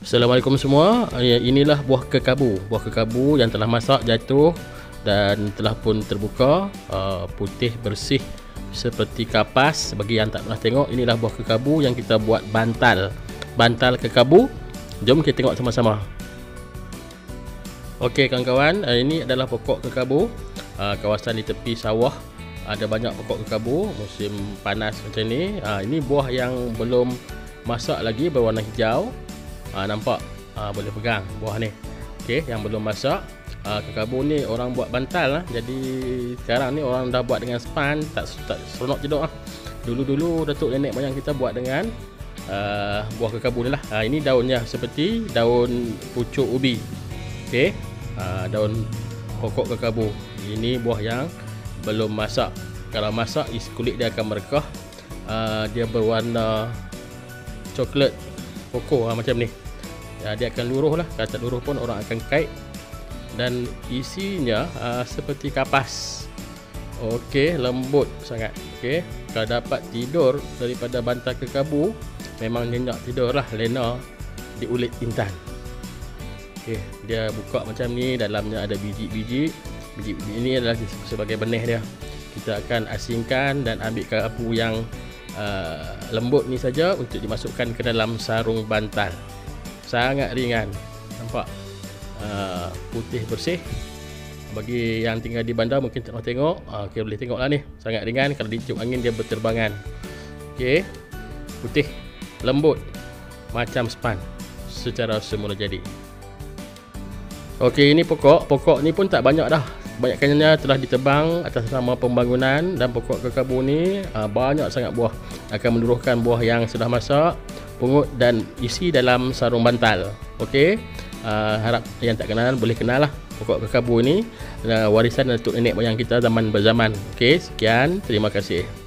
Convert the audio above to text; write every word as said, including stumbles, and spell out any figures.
Assalamualaikum semua. Inilah buah kekabu. Buah kekabu yang telah masak, jatuh dan telah pun terbuka, putih bersih seperti kapas. Bagi yang tak pernah tengok, inilah buah kekabu yang kita buat bantal. Bantal kekabu. Jom kita tengok sama-sama. Okey kawan-kawan, ini adalah pokok kekabu. Kawasan di tepi sawah ada banyak pokok kekabu. Musim panas macam ni. Ini buah yang belum masak lagi, berwarna hijau. Ha, nampak ha, boleh pegang buah ni. Okey, yang belum masak. Ha, kekabu ni orang buat bantal lah. Jadi sekarang ni orang dah buat dengan span, tak tak seronok tidur ah. Dulu-dulu datuk nenek moyang kita buat dengan uh, buah kekabu ni lah. Ha, ini daunnya seperti daun pucuk ubi. Okey, ha, daun pokok kekabu. Ini buah yang belum masak. Kalau masak, kulit dia akan merekah. Uh, dia berwarna coklat koko ha, macam ni. Ya, dia akan luruh lah. Kalau tak luruh pun orang akan kait. Dan isinya uh, seperti kapas. Okey, lembut sangat. Okey, kalau dapat tidur daripada bantal kekabu, memang nyenyak tidur lah, lena di ulit intan. Okey, dia buka macam ni, dalamnya ada biji-biji. Biji-biji ini adalah sebagai benih dia. Kita akan asingkan dan ambil kekabu yang uh, lembut ni saja untuk dimasukkan ke dalam sarung bantal. Sangat ringan, nampak uh, putih bersih. Bagi yang tinggal di bandar mungkin tak nak tengok, uh, okay, boleh tengok lah ni. Sangat ringan, kalau ditiup angin dia berterbangan. Okey, putih, lembut, macam span secara semula jadi. Okey, ini pokok. Pokok ni pun tak banyak dah. Kebanyakannya telah ditebang atas nama pembangunan. Dan pokok kekabu ni uh, banyak sangat buah. Akan meluruhkan buah yang sudah masak, pungut dan isi dalam sarung bantal. Okey, uh, harap yang tak kenal boleh kenal lah pokok kekabu ni, uh, warisan datuk nenek moyang kita zaman berzaman. Okey, sekian, terima kasih.